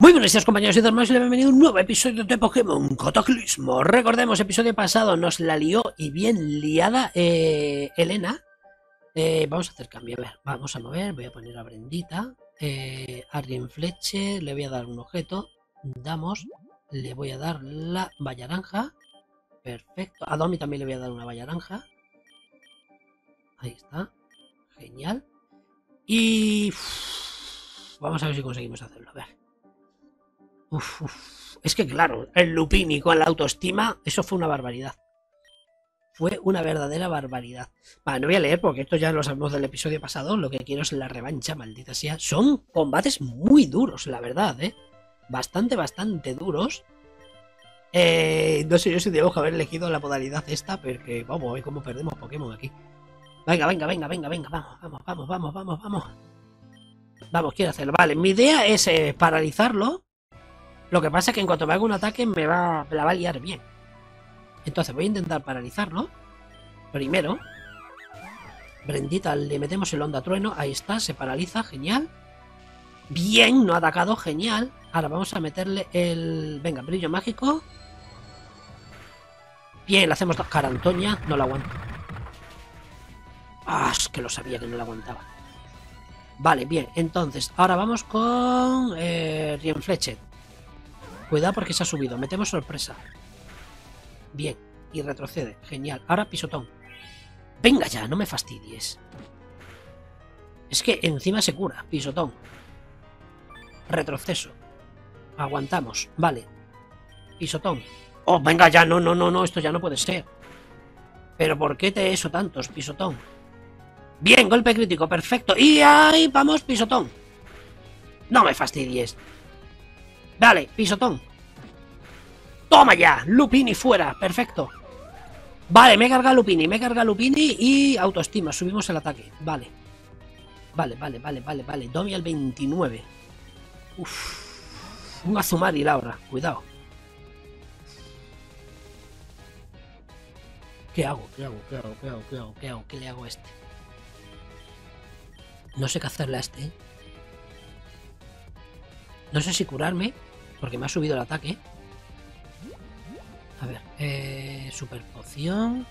Muy buenos días, compañeros y demás, y bienvenido a un nuevo episodio de Pokémon Cataclismo. Recordemos, episodio pasado nos la lió y bien liada Elena. Vamos a hacer cambio, a ver, vamos a mover, voy a poner a Brendita, a Rienfleche, le voy a dar un objeto, le voy a dar la valla naranja, perfecto, a Domi también le voy a dar una valla naranja, ahí está, genial, y vamos a ver si conseguimos hacerlo, a ver. Es que claro, el Lupini con la autoestima, eso fue una barbaridad. Fue una verdadera barbaridad. Vale, no voy a leer porque esto ya lo sabemos del episodio pasado. Lo que quiero es la revancha, maldita sea. Son combates muy duros, la verdad, bastante duros. No sé yo si debo haber elegido la modalidad esta, porque vamos a ver cómo perdemos Pokémon aquí. Venga, vamos. Vamos, quiero hacerlo. Vale, mi idea es paralizarlo. Lo que pasa es que en cuanto me haga un ataque me la va a liar bien. Entonces voy a intentar paralizarlo. Primero. Brendita, le metemos el onda trueno. Ahí está, se paraliza, genial. Bien, no ha atacado, genial. Ahora vamos a meterle el... Venga, brillo mágico. Bien, le hacemos Carantoña. No la aguanto. Ah, es que lo sabía que no la aguantaba. Vale, bien, entonces ahora vamos con Rienfleche. Cuidado porque se ha subido. Metemos sorpresa. Bien. Y retrocede. Genial. Ahora pisotón. Venga ya, no me fastidies. Es que encima se cura. Pisotón. Retroceso. Aguantamos. Vale. Pisotón. Oh, venga ya. No. Esto ya no puede ser. ¿Pero por qué te he hecho tantos? Pisotón. Bien, golpe crítico. Perfecto. Y ahí vamos, pisotón. No me fastidies. Vale, pisotón. ¡Toma ya! Lupini fuera, perfecto. Vale, me carga Lupini y autoestima, subimos el ataque. Vale. Vale. Domi al 29. Uf. Un Azumarill ahora, cuidado. ¿Qué hago? ¿Qué le hago a este? No sé qué hacerle a este. No sé si curarme, porque me ha subido el ataque. A ver, super poción.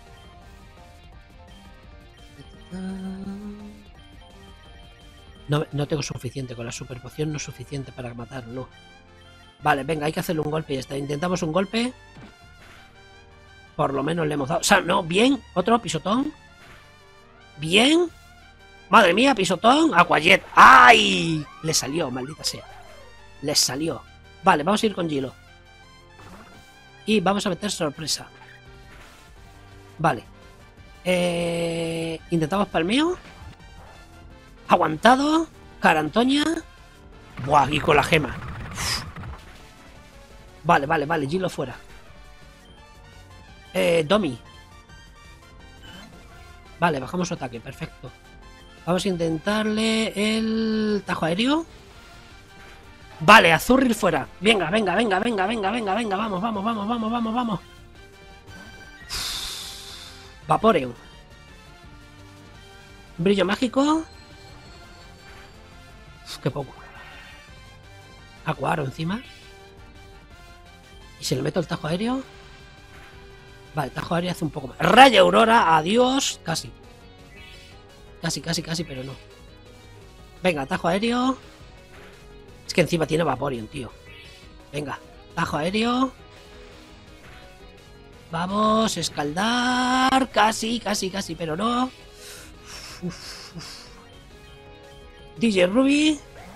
No tengo suficiente, con la super poción no es suficiente para matarlo. Vale, venga, hay que hacerle un golpe y ya está. Intentamos un golpe. Por lo menos le hemos dado. O sea, no, bien, otro pisotón. Bien. Madre mía, pisotón. Aquajet. ¡Ay! Le salió, maldita sea. Les salió. Vale, vamos a ir con Gilo. Y vamos a meter sorpresa. Vale. Intentamos palmeo. Aguantado. Carantoña. Buah, y con la gema. Uf. Vale. Gilo fuera. Domi. Vale, bajamos su ataque. Perfecto. Vamos a intentarle el tajo aéreo. Vale, Azurril fuera. Venga. Vamos. Vaporeon. Brillo mágico. Qué poco. Acuaro encima. Y si le meto el tajo aéreo. Vale, el tajo aéreo hace un poco más. Rayo Aurora, adiós. Casi, pero no. Venga, tajo aéreo. Es que encima tiene Vaporeon, tío. Venga, tajo aéreo. Vamos, escaldar. Casi, pero no. DJ Ruby.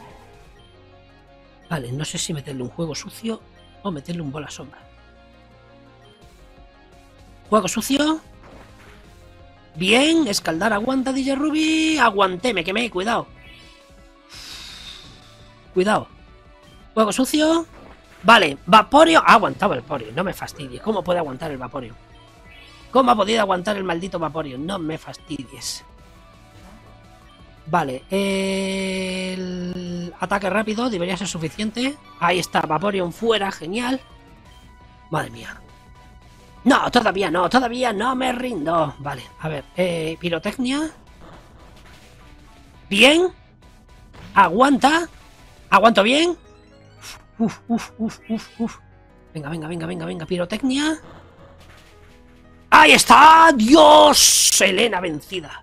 Vale, no sé si meterle un juego sucio o meterle un bola sombra. Juego sucio. Bien, escaldar, aguanta DJ Ruby. Aguanté, me quemé, cuidado. Juego sucio. Vale, Vaporeon. Ha aguantado el Vaporeon, no me fastidies. ¿Cómo puede aguantar el Vaporeon? ¿Cómo ha podido aguantar el maldito Vaporeon? No me fastidies. Vale, el ataque rápido debería ser suficiente. Ahí está, Vaporeon fuera, genial. Madre mía. No, todavía no me rindo. Vale, a ver, pirotecnia. Bien. Aguanta. Aguanto bien. Uf, uf, uf, uf, uf. Venga, venga, venga, venga, venga, pirotecnia. ¡Ahí está! ¡Dios! Elena vencida.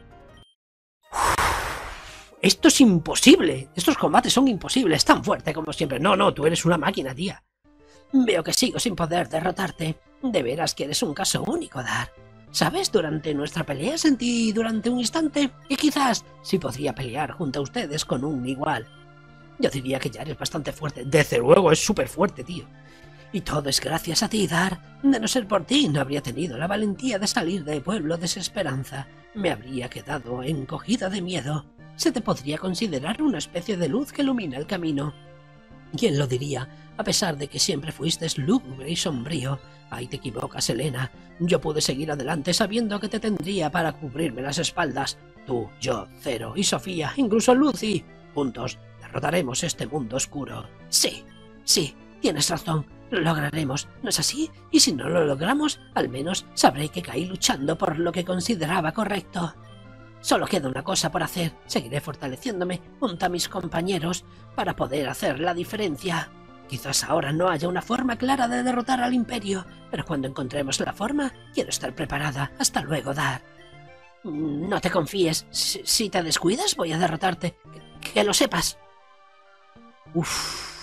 Esto es imposible. Estos combates son imposibles. Tan fuerte como siempre. No, no, tú eres una máquina, tía. Veo que sigo sin poder derrotarte. De veras que eres un caso único, Dar. ¿Sabes? Durante nuestra pelea sentí durante un instante que quizás sí podría pelear junto a ustedes con un igual. Yo diría que ya eres bastante fuerte. Desde luego, es súper fuerte, tío. Y todo es gracias a ti, Dar. De no ser por ti, no habría tenido la valentía de salir de Pueblo Desesperanza. Me habría quedado encogida de miedo. Se te podría considerar una especie de luz que ilumina el camino. ¿Quién lo diría? A pesar de que siempre fuiste lúgubre y sombrío. Ahí te equivocas, Elena. Yo pude seguir adelante sabiendo que te tendría para cubrirme las espaldas. Tú, yo, Zero y Sofía, incluso Lucy. Juntos derrotaremos este mundo oscuro. Sí, sí, tienes razón. Lo lograremos, ¿no es así? Y si no lo logramos, al menos sabré que caí luchando por lo que consideraba correcto. Solo queda una cosa por hacer. Seguiré fortaleciéndome junto a mis compañeros para poder hacer la diferencia. Quizás ahora no haya una forma clara de derrotar al Imperio, pero cuando encontremos la forma, quiero estar preparada. Hasta luego, Dar. No te confíes. Si te descuidas, voy a derrotarte. Que lo sepas. Uff.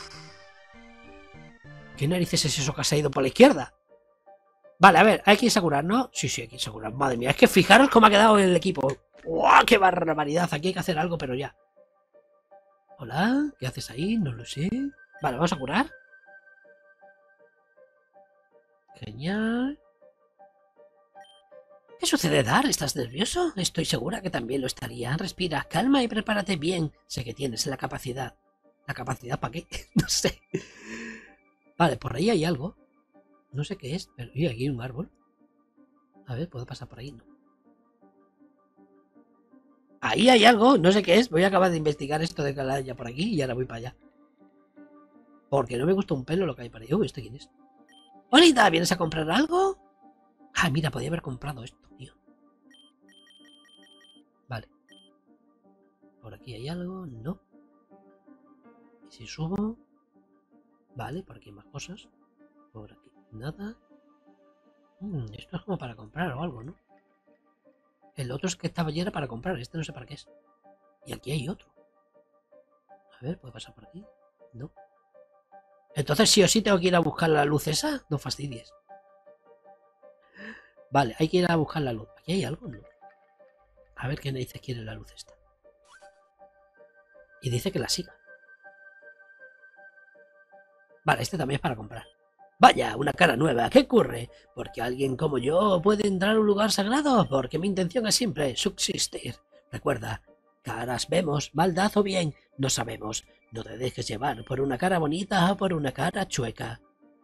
¿Qué narices es eso que se ha ido por la izquierda? Vale, a ver, hay que irse a curar, ¿no? Sí, sí, hay que irse a curar. Madre mía, es que fijaros cómo ha quedado el equipo. ¡Wow! ¡Qué barbaridad! Aquí hay que hacer algo, pero ya. Hola, ¿qué haces ahí? No lo sé. Vale, vamos a curar. Genial. ¿Qué sucede, Dar? ¿Estás nervioso? Estoy segura que también lo estaría. Respira, calma y prepárate bien. Sé que tienes la capacidad. ¿La capacidad para qué? No sé. Vale, por ahí hay algo. No sé qué es, pero... ¿Y aquí hay un árbol? A ver, ¿puedo pasar por ahí? No. Ahí hay algo, no sé qué es. Voy a acabar de investigar esto de que la haya por aquí y ahora voy para allá. Porque no me gusta un pelo lo que hay para ahí. Uy, ¿este quién es? ¡Hola, ¿vienes a comprar algo? Ah, mira, podía haber comprado esto, tío. Vale. Por aquí hay algo, no. Y si subo... Vale, por aquí hay más cosas. Por aquí nada. Esto es como para comprar o algo, ¿no? El otro es que estaba lleno para comprar. Este no sé para qué es. Y aquí hay otro. A ver, ¿puedo pasar por aquí? No. Entonces sí o sí tengo que ir a buscar la luz esa. No fastidies. Vale, hay que ir a buscar la luz. ¿Aquí hay algo? No. A ver qué me dice quiere la luz esta. Y dice que la siga. Vale, este también es para comprar. Vaya, una cara nueva, ¿qué ocurre? ¿Porque alguien como yo puede entrar a un lugar sagrado? Porque mi intención es siempre subsistir. Recuerda, caras vemos, maldad o bien, no sabemos. No te dejes llevar por una cara bonita o por una cara chueca.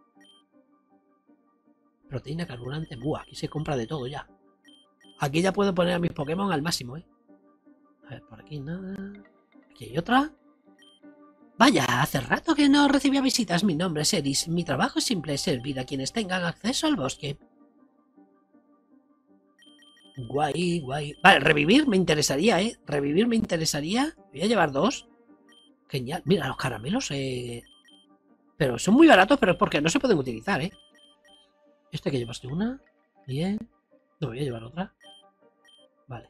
Proteína carburante, buah, aquí se compra de todo ya. Aquí ya puedo poner a mis Pokémon al máximo, ¿eh? A ver, por aquí nada. Aquí hay otra. Vaya, hace rato que no recibía visitas. Mi nombre es Eris. Mi trabajo es simple, servir a quienes tengan acceso al bosque. Guay, guay. Vale, revivir me interesaría, ¿eh? Revivir me interesaría. Voy a llevar dos. Genial. Mira, los caramelos, pero son muy baratos, pero es porque no se pueden utilizar, ¿eh? Este que llevaste una. Bien. No voy a llevar otra. Vale.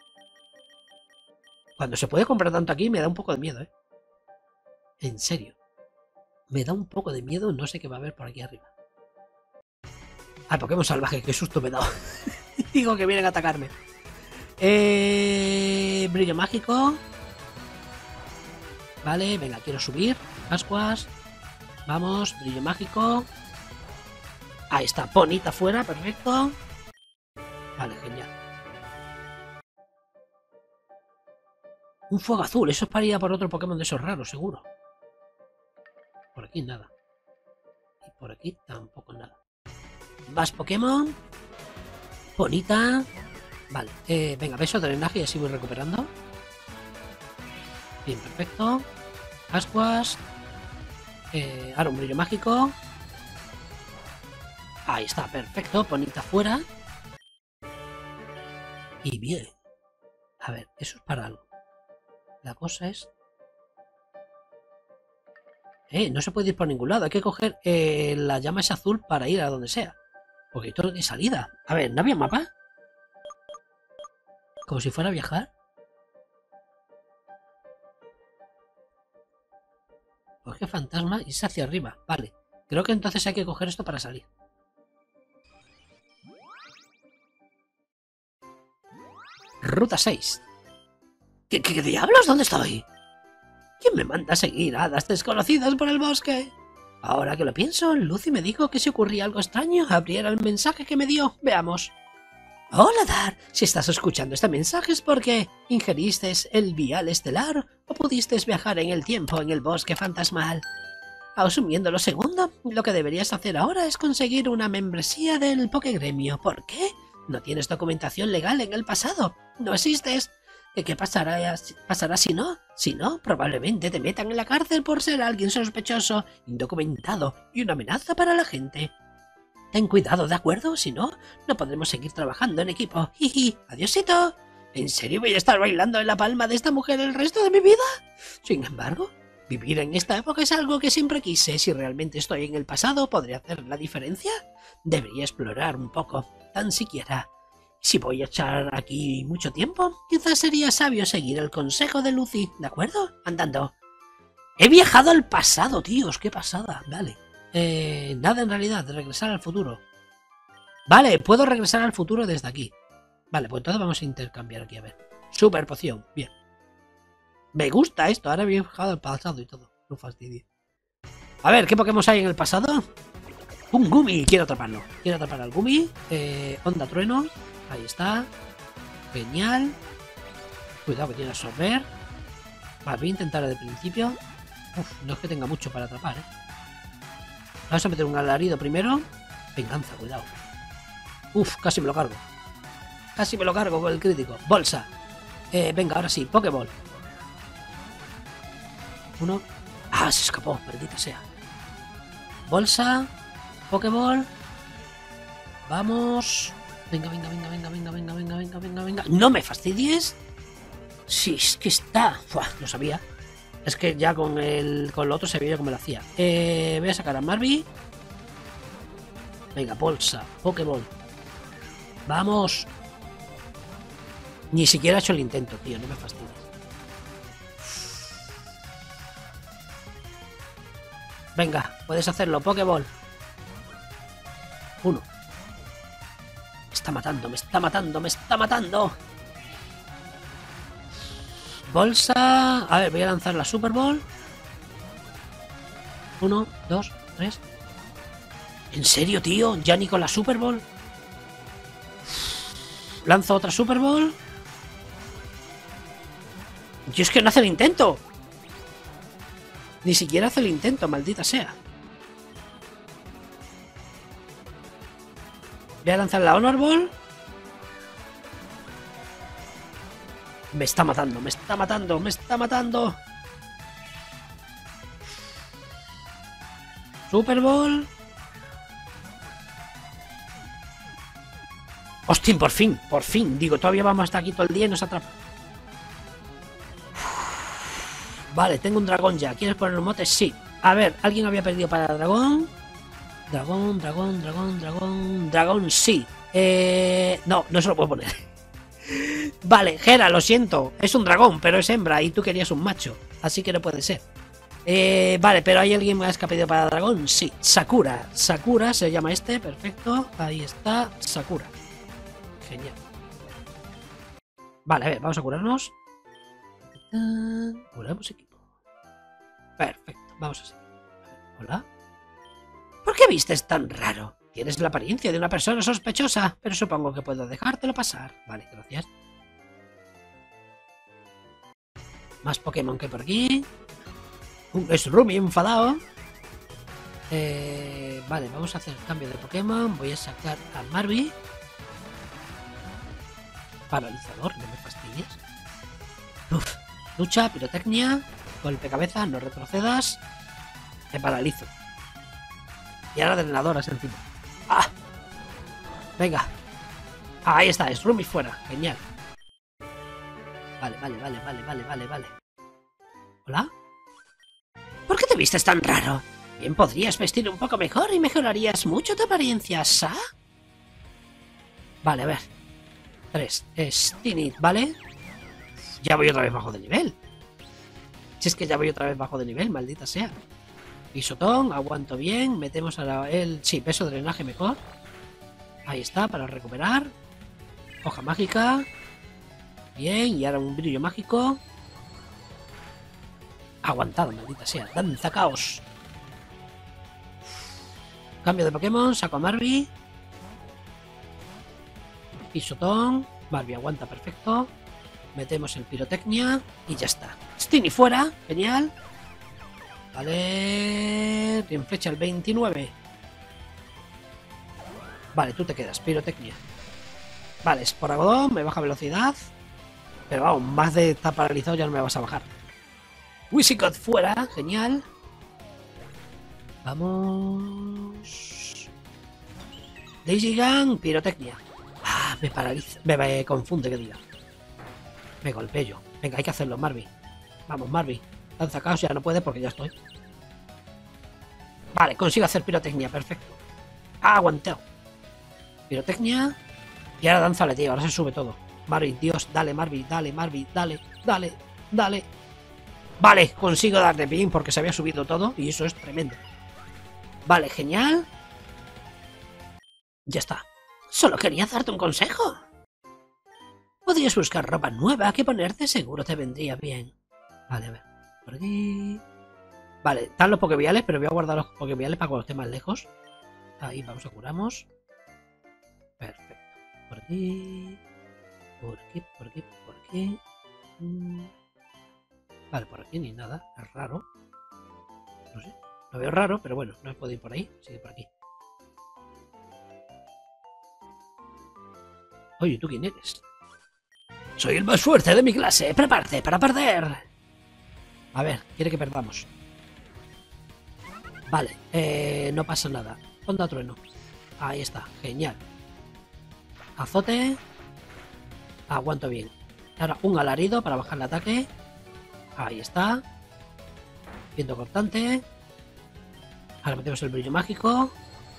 Cuando se puede comprar tanto aquí me da un poco de miedo, ¿eh? En serio. Me da un poco de miedo, no sé qué va a haber por aquí arriba. Ah, Pokémon salvaje, qué susto me he dado. Digo que vienen a atacarme. Brillo mágico. Vale, venga, quiero subir. Ascuas. Vamos, brillo mágico. Ahí está, Ponita fuera, perfecto. Vale, genial. Un fuego azul, eso es para ir a por otro Pokémon de esos raros, seguro. Por aquí nada. Y por aquí tampoco nada. Vas Pokémon. Bonita. Vale, venga, beso de drenaje y así voy recuperando. Bien, perfecto. Ascuas. Ahora un brillo mágico. Ahí está, perfecto. Bonita fuera. Y bien. A ver, eso es para algo. La cosa es... No se puede ir por ningún lado. Hay que coger la llama esa azul para ir a donde sea. Porque esto no tiene salida. A ver, ¿no había mapa? Como si fuera a viajar. Coge fantasma y es hacia arriba. Vale. Creo que entonces hay que coger esto para salir. Ruta 6. ¿Qué diablos? ¿Dónde estoy? ¿Quién me manda a seguir hadas desconocidas por el bosque? Ahora que lo pienso, Lucy me dijo que si ocurría algo extraño, abriera el mensaje que me dio. Veamos. Hola, Dar. Si estás escuchando este mensaje es porque ingeriste el vial estelar o pudiste viajar en el tiempo en el bosque fantasmal. Asumiendo lo segundo, lo que deberías hacer ahora es conseguir una membresía del Pokégremio. ¿Por qué? No tienes documentación legal en el pasado. No existes. ¿Qué pasará si no? Si no, probablemente te metan en la cárcel por ser alguien sospechoso, indocumentado y una amenaza para la gente. Ten cuidado, ¿de acuerdo? Si no, no podremos seguir trabajando en equipo. Jiji, adiosito. ¿En serio voy a estar bailando en la palma de esta mujer el resto de mi vida? Sin embargo, vivir en esta época es algo que siempre quise. Si realmente estoy en el pasado, ¿podría hacer la diferencia? Debería explorar un poco, tan siquiera. Si voy a echar aquí mucho tiempo, quizás sería sabio seguir el consejo de Lucy, ¿de acuerdo? Andando. He viajado al pasado, tíos, qué pasada. Vale. Nada en realidad, de regresar al futuro. Vale, puedo regresar al futuro desde aquí. Vale, pues entonces vamos a intercambiar aquí, a ver. Super poción, bien. Me gusta esto, ahora he viajado al pasado y todo. No fastidio. A ver, ¿qué Pokémon hay en el pasado? Un Gumi, quiero atraparlo. Quiero atrapar al Gumi. Onda Trueno. Ahí está. Genial. Cuidado que tiene absorber. Vale, voy a intentar desde el principio. Uf, no es que tenga mucho para atrapar, Vamos a meter un alarido primero. Venganza, cuidado. Uf, casi me lo cargo. Casi me lo cargo con el crítico. Bolsa. Venga, ahora sí, Pokéball. Uno. Ah, se escapó, maldita sea. Bolsa. Pokéball. Vamos. Venga, venga, venga, venga, venga, venga, venga, venga, venga, venga. ¡No me fastidies! Sí, es que está. Uf, no sabía. Es que ya con lo otro se veía cómo lo hacía. Voy a sacar a Marby. Venga, bolsa, Pokéball. Vamos. Ni siquiera he hecho el intento, tío, no me fastidies. Venga, puedes hacerlo, Pokéball. Uno. Me está matando, me está matando, me está matando. Bolsa. A ver, voy a lanzar la Super Ball. 1, 2, 3. ¿En serio, tío? ¿Ya ni con la Super Ball? Lanzo otra Super Ball. Yo es que no hace el intento. Ni siquiera hace el intento, maldita sea. Voy a lanzar la Honor Ball. Me está matando, me está matando, me está matando. Super Ball. Hostia, por fin. Digo, todavía vamos hasta aquí todo el día y nos atrapa. Vale, tengo un dragón ya. ¿Quieres poner un mote? Sí. A ver, ¿alguien había perdido para dragón? Dragón, sí. No, no se lo puedo poner. Vale, Gera, lo siento. Es un dragón, pero es hembra y tú querías un macho. Así que no puede ser. Vale, pero ¿hay alguien más que ha pedido para dragón? Sí, Sakura. Sakura se llama este, perfecto. Ahí está, Sakura. Genial. Vale, a ver, vamos a curarnos. Curamos equipo. Perfecto, vamos así. Hola. ¿Por qué vistes tan raro? Tienes la apariencia de una persona sospechosa, pero supongo que puedo dejártelo pasar. Vale, gracias. Más Pokémon que por aquí. Es Rumi enfadado. Vale, vamos a hacer cambio de Pokémon. Voy a sacar a Marby. Paralizador, no me fastidies. Uf. Lucha, pirotecnia. Golpe cabeza, no retrocedas. Te paralizo. Y ahora drenadoras encima. ¡Ah! Venga. Ahí está, es Rumi fuera. Genial. Vale. ¿Hola? ¿Por qué te vistes tan raro? Bien podrías vestir un poco mejor y mejorarías mucho tu apariencia, ¿sa? Vale, a ver. 3. Stinit, ¿vale? Ya voy otra vez bajo de nivel. Si es que ya voy otra vez bajo de nivel, maldita sea. Pisotón, aguanto bien. Metemos a el... Sí, peso de drenaje mejor. Ahí está, para recuperar. Hoja mágica. Bien, y ahora un brillo mágico. Aguantado, maldita sea. Danza caos. Cambio de Pokémon, saco a Marby. Pisotón. Marby aguanta perfecto. Metemos el pirotecnia y ya está. Stini fuera, genial. Vale. Bien flecha el 29. Vale, tú te quedas, pirotecnia. Vale, esporagodón, me baja velocidad. Pero vamos, más de estar paralizado ya no me vas a bajar. Whimsicott fuera, genial. Vamos. Daisy Gun, pirotecnia. Ah, me paraliza, me confunde que diga. Me golpeo. Venga, hay que hacerlo, Marby. Vamos, Marby. Danza caos ya no puede porque ya estoy. Vale, consigo hacer pirotecnia, perfecto. Ah, aguantado. Pirotecnia. Y ahora danza tío, ahora se sube todo. Marby, Dios, dale, Marby, dale, Marby, dale, dale, dale. Vale, consigo darle bien porque se había subido todo y eso es tremendo. Vale, genial. Ya está. Solo quería darte un consejo. Podrías buscar ropa nueva que ponerte, seguro te vendría bien. Vale, a ver. Por aquí. Vale, están los pokeviales, pero voy a guardar los pokeviales para cuando esté más lejos. Ahí, vamos a curamos. Perfecto. Por aquí. Por aquí, por aquí, por aquí. Vale, por aquí ni nada. Es raro. No sé. Lo veo raro, pero bueno, no puedo ir por ahí. Sigue por aquí. Oye, ¿tú quién eres? Soy el más fuerte de mi clase. Prepárate para perder. A ver, quiere que perdamos. Vale, no pasa nada. Onda trueno. Ahí está, genial. Azote. Aguanto bien. Ahora un alarido para bajar el ataque. Ahí está. Viento cortante. Ahora metemos el brillo mágico.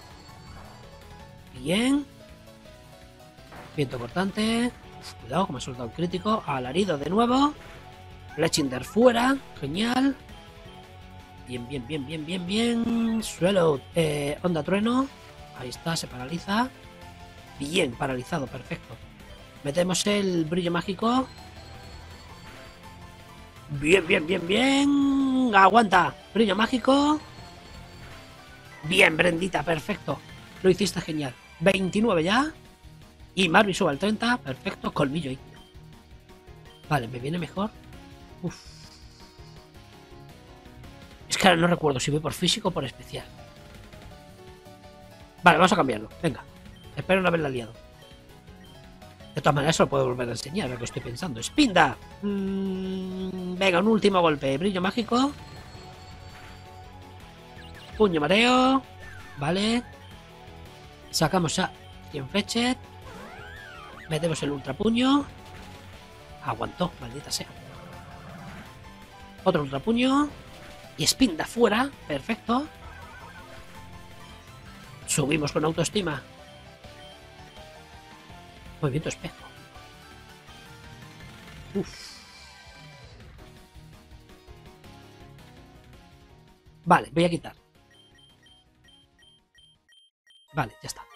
Bien. Viento cortante. Cuidado, que me ha soltado un crítico. Alarido de nuevo. Fletchinder fuera. Genial. Bien, bien, bien, bien, bien, bien. Suelo. Onda trueno. Ahí está, se paraliza. Bien, paralizado, perfecto. Metemos el brillo mágico. Bien, bien, bien, bien. Aguanta. Brillo mágico. Bien, Brendita, perfecto. Lo hiciste genial. 29 ya. Y Marby sube al 30. Perfecto. Colmillo ígneo. Vale, me viene mejor. Uf. Es que ahora no recuerdo si voy por físico o por especial. Vale, vamos a cambiarlo. Venga. Espero no haberla liado. De todas maneras, se lo puedo volver a enseñar, lo que estoy pensando. ¡Spinda! Venga, un último golpe. Brillo mágico. Puño mareo. Vale. Sacamos a Fletcher. Metemos el ultra puño. Aguantó, maldita sea. Otro ultra puño. Y Spinda fuera. Perfecto. Subimos con autoestima. Movimiento espejo. Uf. Vale, voy a quitar. Vale, ya está.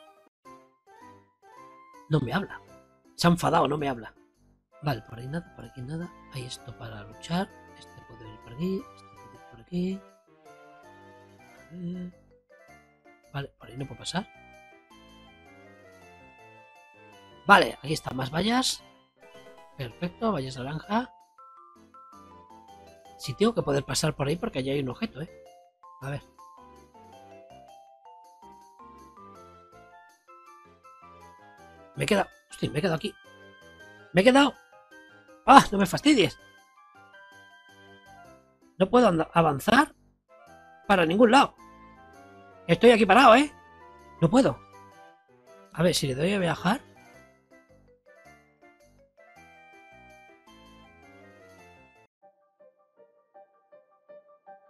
No me habla. Se ha enfadado, no me habla. Vale, por ahí nada, por aquí nada. Hay esto para luchar. Este puede ir por aquí. Este puede ir por aquí. Vale, por ahí no puedo pasar. Vale, aquí están más vallas. Perfecto, vallas naranja. Sí tengo que poder pasar por ahí porque allí hay un objeto, A ver. Me he quedado... Hostia, me he quedado aquí. Me he quedado... ¡Ah! No me fastidies. No puedo avanzar para ningún lado. Estoy aquí parado, No puedo. A ver, si le doy a viajar...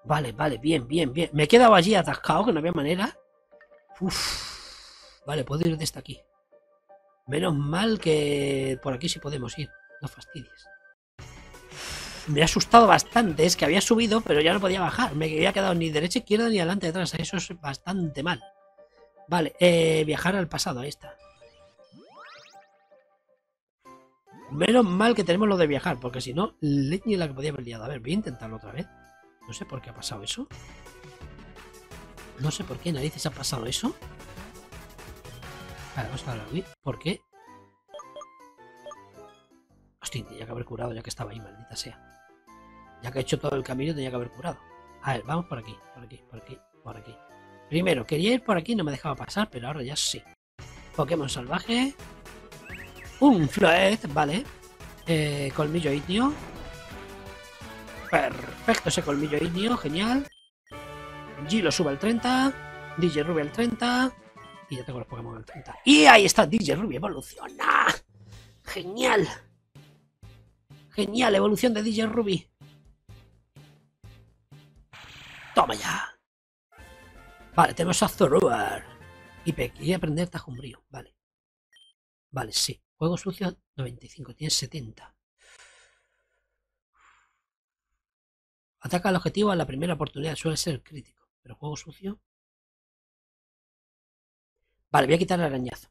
Vale, vale, bien, bien, bien. Me he quedado allí atascado, que no había manera. Uf. Vale, puedo ir desde aquí. Menos mal que por aquí sí podemos ir. No fastidies. Me ha asustado bastante. Es que había subido, pero ya no podía bajar. Me había quedado ni derecha, izquierda, ni adelante, atrás. Eso es bastante mal. Vale, viajar al pasado. Ahí está. Menos mal que tenemos lo de viajar, porque si no, leña la que podía haber liado. A ver, voy a intentarlo otra vez. No sé por qué ha pasado eso. No sé por qué narices ha pasado eso. Vale, vamos a ver. ¿Por qué? Hostia, tenía que haber curado ya que estaba ahí, maldita sea. Ya que he hecho todo el camino, tenía que haber curado. A ver, vamos por aquí, por aquí, por aquí, por aquí. Primero, quería ir por aquí, no me dejaba pasar, pero ahora ya sí. Pokémon salvaje. Un Floet, vale. Colmillo ignio. Perfecto ese colmillo ignio, genial. Gilo sube al 30. DJ Ruby al 30. Y ya tengo los Pokémon al 30. Y ahí está, DJ Ruby evoluciona. Genial. Genial, evolución de DJ Ruby. Toma ya. Vale, tenemos a Zoroark. Y quería aprender tajumbrío. Vale. Vale, sí. Juego sucio 95. Tiene 70. Ataca al objetivo a la primera oportunidad. Suele ser crítico. Pero juego sucio. Vale, voy a quitar el arañazo.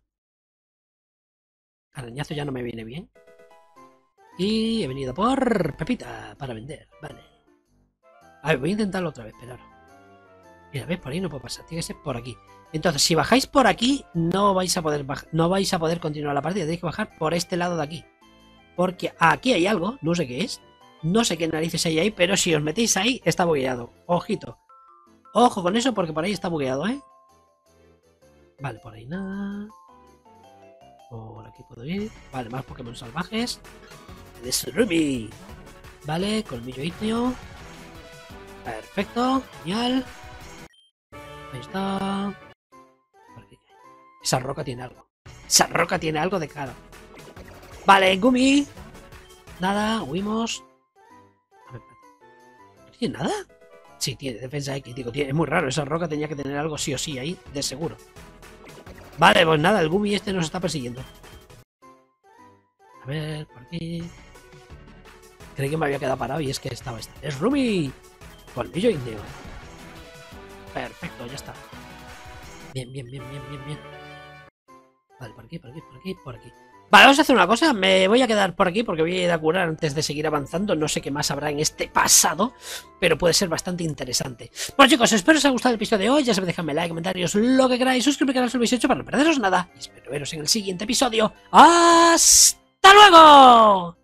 Arañazo ya no me viene bien. Y he venido por Pepita para vender. Vale. A ver, voy a intentarlo otra vez, pero mira, ¿ves? Por ahí no puedo pasar. Tiene que ser por aquí. Entonces, si bajáis por aquí, no vais a poder continuar la partida. Tenéis que bajar por este lado de aquí. Porque aquí hay algo, no sé qué es. No sé qué narices hay ahí, pero si os metéis ahí, está bugueado. Ojito. Ojo con eso porque por ahí está bugueado, ¿eh? Vale, por ahí nada. Por aquí puedo ir. Vale, más Pokémon salvajes. Es Ruby. Vale, colmillo ignio. Perfecto, genial. Ahí está. Por aquí. Esa roca tiene algo. Esa roca tiene algo de cara. Vale, Gumi. Nada, huimos. A ver, ¿no tiene nada? Sí, tiene defensa X, digo, es muy raro. Esa roca tenía que tener algo sí o sí ahí, de seguro. Vale, pues nada, el Gumi este nos está persiguiendo. A ver, por aquí. Creí que me había quedado parado y es que estaba este. ¡Es Ruby! Colmillo indio. Perfecto, ya está. Bien, bien, bien, bien, bien, bien. Vale, por aquí, por aquí, por aquí, por aquí. Vale, vamos a hacer una cosa. Me voy a quedar por aquí porque voy a ir a curar antes de seguir avanzando. No sé qué más habrá en este pasado, pero puede ser bastante interesante. Bueno, chicos, espero os haya gustado el episodio de hoy. Ya sabéis, dejadme like, comentarios, lo que queráis. Suscribir al canal si lo habéis hecho para no perderos nada. Y espero veros en el siguiente episodio. ¡Hasta luego!